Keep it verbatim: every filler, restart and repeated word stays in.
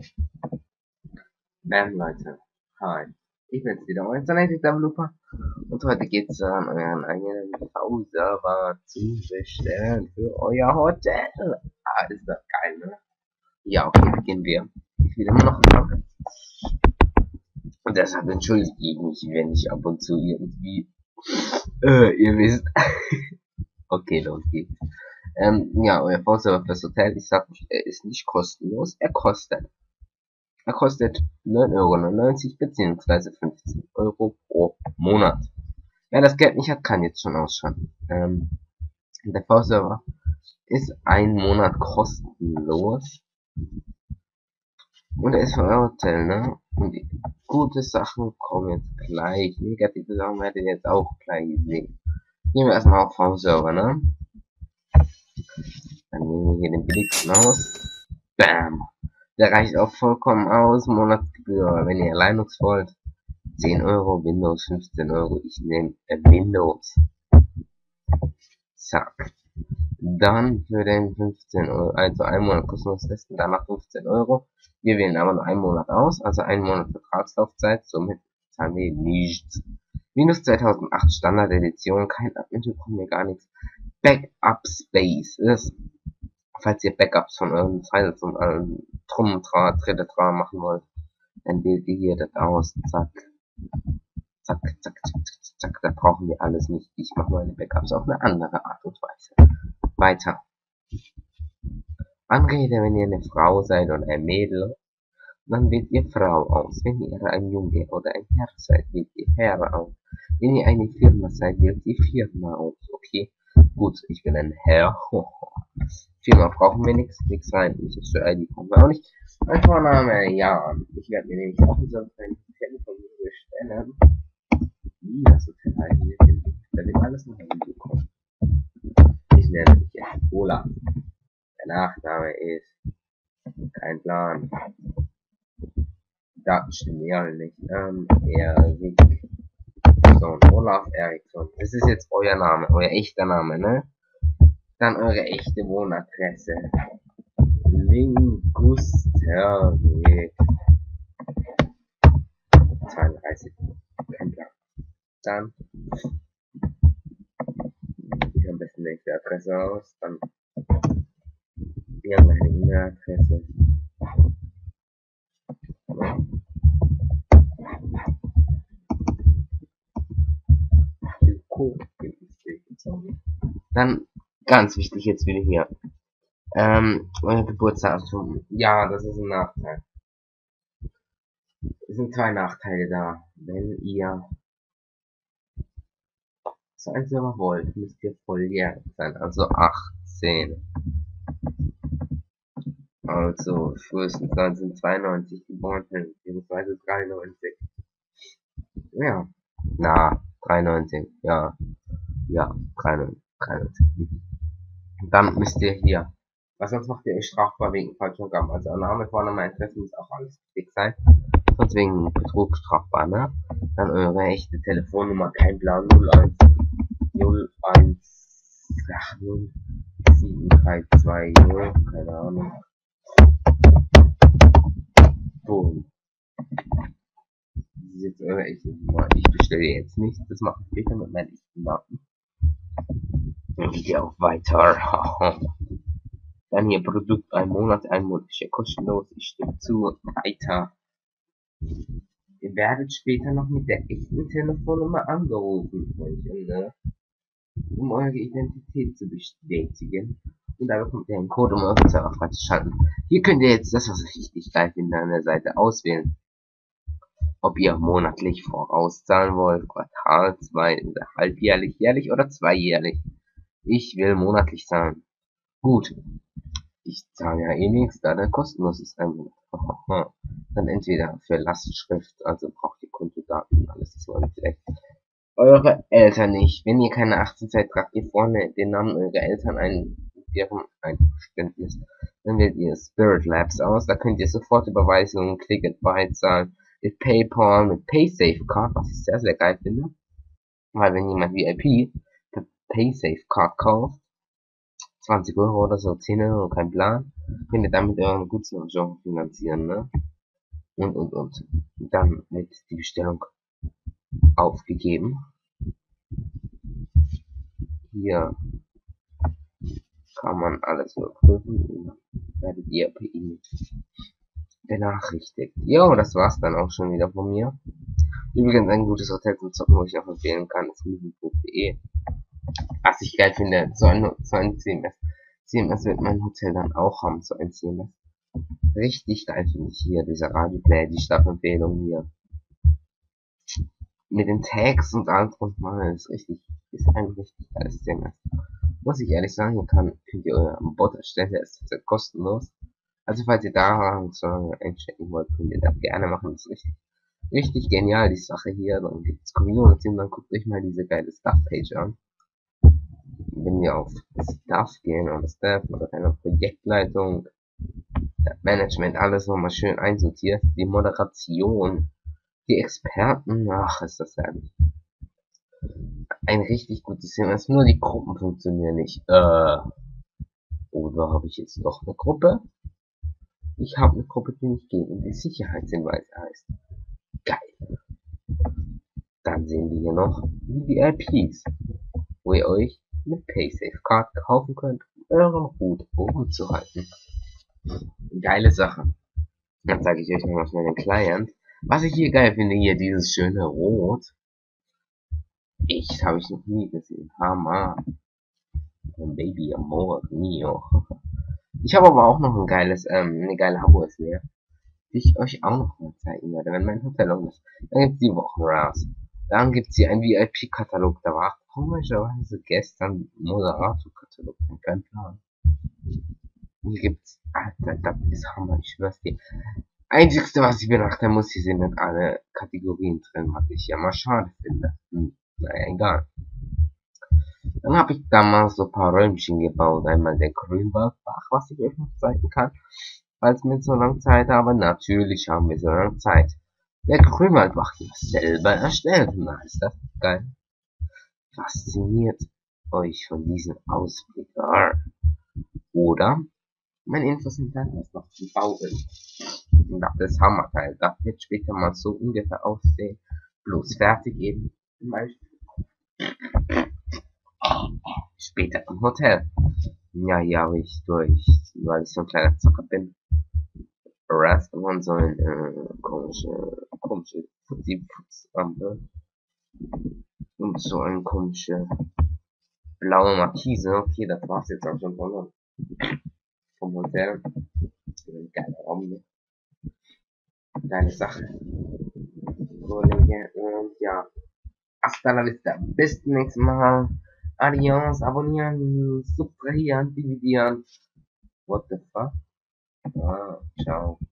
Bam Leute, hi, ich bin's wieder, euer Internet Developer und heute geht's an euren eigenen V-Server zu bestellen für euer Hotel. Ah, ist das geil, ne? Ja, okay, beginnen wir. Ich bin immer noch krank und deshalb entschuldige ich mich, wenn ich ab und zu irgendwie, äh, ihr wisst. Okay, los geht's. Ähm, ja, euer V-Server fürs Hotel, ich sag, er ist nicht kostenlos, er kostet. Er kostet neun Euro neunundneunzig beziehungsweise fünfzehn Euro pro Monat. Wer das Geld nicht hat, kann jetzt schon ausschalten. Ähm, der V-Server ist ein Monat kostenlos. Und er ist für euer Hotel, ne? Und die gute Sachen kommen jetzt gleich. Negative Sachen werdet ihr jetzt auch gleich sehen. Gehen wir erstmal auf V-Server, ne? Dann nehmen wir hier den billigsten aus. Bam! Der reicht auch vollkommen aus. Monatsgebühr, wenn ihr Linux wollt. zehn Euro, Windows fünfzehn Euro. Ich nehme äh, Windows. Zack. Dann für den fünfzehn Euro, also ein Monat kostenlos testen, danach fünfzehn Euro. Wir wählen aber nur einen Monat aus, also einen Monat Vertragslaufzeit, somit zahlen wir nichts. Windows zweitausendacht Standard Edition, kein Admin, bekommen wir gar nichts. Backup Space ist, falls ihr Backups von euren Files und allem Drum und Dran, Dritte Dran machen wollt, dann wählt ihr hier das aus, zack. Zack, zack, zack, zack, zack, da brauchen wir alles nicht. Ich mache meine Backups auf eine andere Art und Weise. Weiter. Anrede, wenn ihr eine Frau seid oder ein Mädel, dann wählt ihr Frau aus. Wenn ihr ein Junge oder ein Herr seid, wählt ihr Herr aus. Wenn ihr eine Firma seid, wählt ihr Firma aus. Okay? Gut, ich bin ein Herr. Firma brauchen wir nichts, nichts rein. Social I D brauchen wir auch nicht. Mein Vorname, Jan. Ich werde mir nämlich auch so ein Telefon bestellen. Wie das Hotel eigentlich finde. Da wird alles noch hinbekommen. Ich nenne mich jetzt Olaf. Der Nachname ist kein Plan. Daten stimmen ja nicht. Ähm, Erik. So, Olaf Eriksson. Das ist jetzt euer Name, euer echter Name, ne? Dann eure echte Wohnadresse. Lingusterweg zweiunddreißig. Kein Plan. Dann ich am besten nächste Adresse aus. Dann irgendeine E-Mail-Adresse. Dann ganz wichtig jetzt wieder hier. Ähm, euer Geburtsdatum. Ja, das ist ein Nachteil. Es sind zwei Nachteile da. Wenn ihr so ein Server wollt, müsst ihr volljährig sein, also achtzehn. Also frühestens neunzehnhundertzweiundneunzig geboren, beziehungsweise dreiundneunzig. Ja. Na, dreiundneunzig, ja. Ja, dreiundneunzig, dreiundneunzig. Dann müsst ihr hier. Was sonst macht ihr euch strafbar wegen falschen Angaben? Also Name, Vorname, Adresse muss auch alles richtig sein. Sonst wegen Betrug strafbar, ne? Dann eure echte Telefonnummer, kein Plan, null eins null eins null sieben drei zwei null, keine Ahnung. Boom. Das ist jetzt eure echte Nummer. Ich bestelle jetzt nicht, das mache ich später mit meinen echten Daten. Dann geht ihr auch weiter. Dann hier Produkt, ein Monat, ein Monat ist kostenlos, ich stimme zu, weiter. Ihr werdet später noch mit der echten Telefonnummer angerufen, Freundchen, ne? Um eure Identität zu bestätigen. Und da bekommt ihr einen Code, um euren Server freizuschalten. Hier könnt ihr jetzt das, was ich richtig geil finde, an der Seite auswählen. Ob ihr monatlich vorauszahlen wollt, Quartal, zwei, halbjährlich, jährlich oder zweijährlich. Ich will monatlich zahlen. Gut. Ich zahle ja eh nichts, da der kostenlos ist. Ein Monat. Dann entweder für Lastschrift, also braucht ihr Kontodaten und alles, das wollen vielleicht eure Eltern nicht. Wenn ihr keine achtzehn seid, tragt ihr vorne den Namen eurer Eltern ein, deren Einverständnis. Dann wählt ihr Spirit Labs aus, da könnt ihr sofort Überweisungen, Click and Buy zahlen, mit PayPal, mit PaySafeCard, was ich sehr, sehr geil finde. Weil wenn jemand V I P per PaySafeCard kauft, zwanzig Euro oder so, zehn Euro, kein Plan, Könnt ihr damit euren Gutsversion finanzieren, ne? Und, und, und. Dann wird die Bestellung aufgegeben. Hier kann man alles überprüfen und dann werdet ihr per E-Mail benachrichtigt. Jo, das war's dann auch schon wieder von mir. Übrigens ein gutes Hotel zum Zocken, wo ich auch empfehlen kann, ist movie punkt de. Was ich geil finde, so ein, so ein C M S. C M S wird mein Hotel dann auch haben, so ein C M S. Richtig geil finde ich hier, dieser Radioplayer, die Staffelempfehlung hier. Mit den Tags und allem drum mal, ist richtig, ist ein richtig geiles C M S. Muss ich ehrlich sagen, ihr kann, könnt ihr euren Bot erstellen, der ist kostenlos. Also falls ihr da so lange einchecken wollt, könnt ihr das gerne machen, das ist richtig, richtig genial, die Sache hier. Dann gibt's Community und dann guckt euch mal diese geile Stuff-Page an. Wenn wir auf Stuff gehen oder Staff oder eine Projektleitung, Management, alles nochmal schön einsortiert, die Moderation, die Experten, ach, ist das herrlich. Ein richtig gutes Thema ist, nur die Gruppen funktionieren nicht. Äh, oder habe ich jetzt doch eine Gruppe? Ich habe eine Gruppe, die nicht geht und die Sicherheitshinweis heißt. Geil. Dann sehen wir hier noch V V I Ps, wo ihr euch mit PaySafeCard kaufen könnt, um euren Hut oben zu halten. Geile Sache. Dann zeige ich euch noch mal schnell den Client. Was ich hier geil finde, hier dieses schöne Rot. Ich habe ich noch nie gesehen. Hammer. Baby Amor mio. Ich habe aber auch noch ein geiles, ähm, eine geile Hamburg leer, die ich euch auch noch mal zeigen werde, wenn mein Hotel um ist. Dann gibt's die Wochen raus. Dann gibt's hier ein V I P-Katalog. Da war komischerweise gestern Moderator-Katalog. Kein Plan. Hier gibt's, Alter, das ist Hammer, ich schwör's dir. Einzigste, was ich beachten muss, hier sind nicht alle Kategorien drin, was ich ja mal schade finde. Hm, naja, egal. Dann habe ich damals so ein paar Räumchen gebaut. Einmal der Grünwaldbach, was ich euch noch zeigen kann, falls wir so lange Zeit haben. Natürlich haben wir so lange Zeit. Der Grünwaldbach hier selber erstellt. Na, ist das geil. Fasziniert euch von diesem Ausblick. Oder mein Infos sind dann, was noch zu bauen. Und das ist Hammerteil. Das wird später mal so ungefähr aussehen. Bloß fertig eben. Zum Beispiel. Später im Hotel. Ja, hier habe ich durch, weil ich so ein kleiner Zocker bin, Rest und so ein äh, komische, komische Fuzzi-Putz-Ampel. Und so eine komische blaue Markise. Okay, das war's jetzt auch schon von vom Hotel. Ein geiler Raum hier. Geile Sache. Kollege, und ja. Hasta la vista. Bis zum nächsten Mal. Adios, abonnieren, subtrahieren, dividieren. What the fuck? Ah, ciao.